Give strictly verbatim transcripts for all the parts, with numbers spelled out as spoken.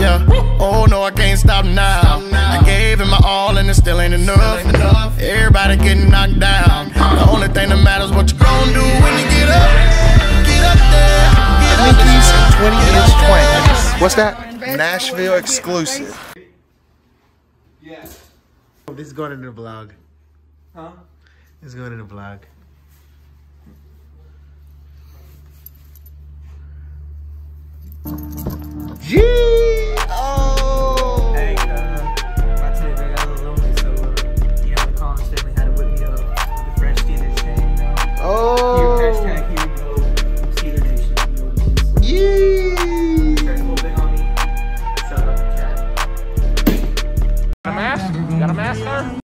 Yeah. Oh no, I can't stop now. I gave it my all and it still ain't enough. Everybody getting knocked down. The only thing that matters what you gon' do when you get up. Get up there. Get up there. twenty inch twang. What's that? Nashville exclusive. Yeah. This is going into the vlog. Huh? This is going into the vlog. Gee! Oh! Hey, uh, my tape, I got a little lonely, so, uh, you know, the Collins family had to whip me up with the Fresh Steelers chain, you know? Oh! Here, hashtag here we go, Steeler Nation, you know? Yee! Church a little bit on me. Shut up, chat. Got a mask? Got a mask there?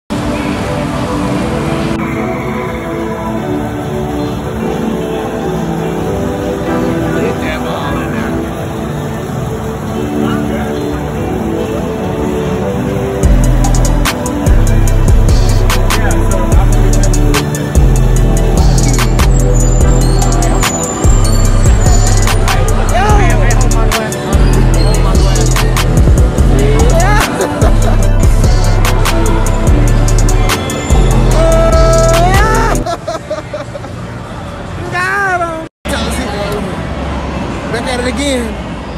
Back at it again.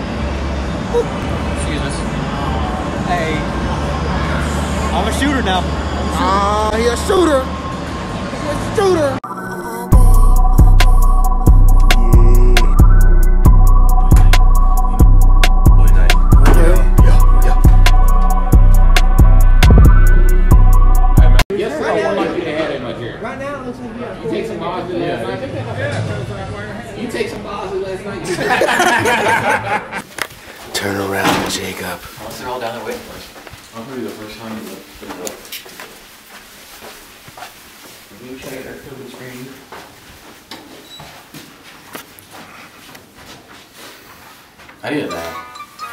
Excuse us. Hey, I'm a shooter now. Ah, he a shooter. He a shooter. Yes, sir. I want you to have him up here. Right now, it looks like yeah. You take some Bosley last night. You take some Bosley last night. Turn around, Jacob. I'll sit all down and wait first. I'll probably be the first time you look for the book. Can you check our COVID screen? I did that.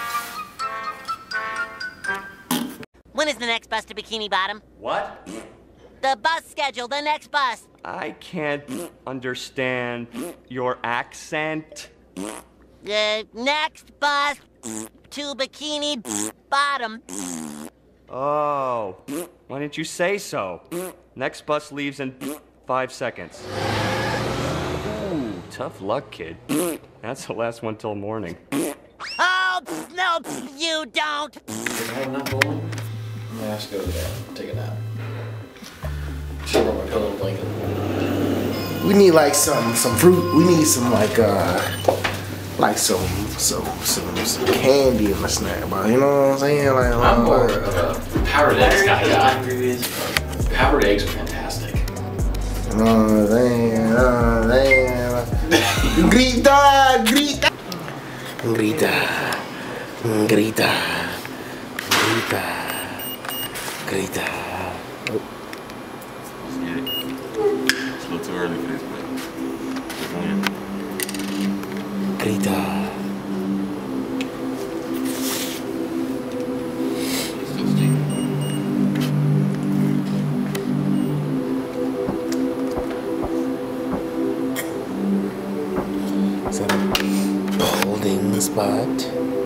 When is the next bus to Bikini Bottom? What? The bus schedule, the next bus. I can't understand your accent. The next bus to Bikini Bottom. Oh, why didn't you say so? Next bus leaves in five seconds. Ooh, tough luck, kid. That's the last one till morning. Oh, no, you don't. Did I have enough bowling? I'm gonna have to go to bed. Take a nap. Should brought my pillow and blanket. We need like some some fruit. We need some like uh like some some some, some candy in the snack bar. You know what I'm saying? Like I'm uh, more of a powdered eggs kind of guy. Powdered eggs are fantastic. You know what I'm saying? You know what I'm saying? Grita, grita, grita, grita, grita, grita. Oh. Let's get it. It's a little too early for this, but we're going. Grita. Is that a holding spot?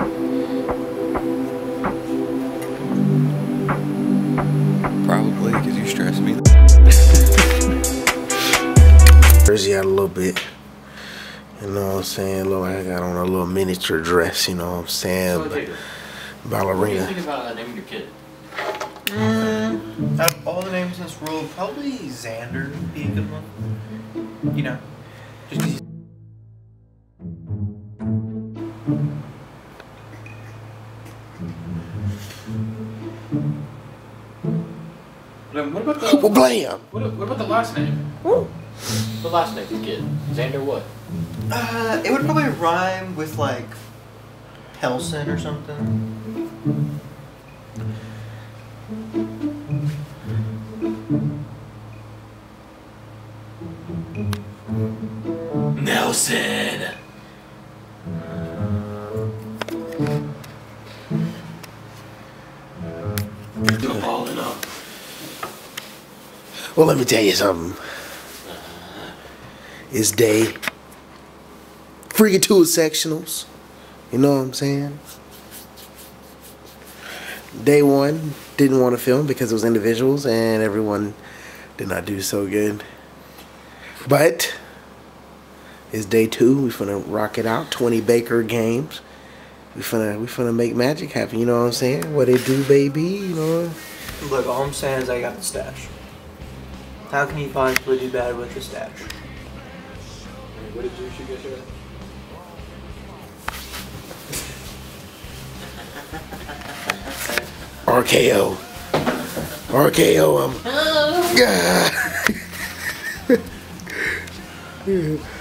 Probably, because you stress me. Jersey out a little bit. You know what I'm saying? Look like I got on a little miniature dress, you know what I'm saying? So, Jacob, Ballerina. what do you think about uh, naming your kid? Mm, out of all the names in this world, probably Xander would be a good one. You know, just 'cause he's What about the, Well, blam! what, what about the last name? Woo. The last name of the kid? Xander what? Uh, it would probably rhyme with like Pelson or something. Nelson! I'm balling up. Well, let me tell you something. It's day. Freaking two sectionals. You know what I'm saying? day one didn't want to film because it was individuals and everyone did not do so good. But it's day two. We finna rock it out. twenty Baker games. We finna we finna make magic happen. You know what I'm saying? What it do, baby? You know. Look, all I'm saying is I got the stash. How can you possibly do bad with the stash? What did you shoot yesterday? R K O. R K O him. Yeah.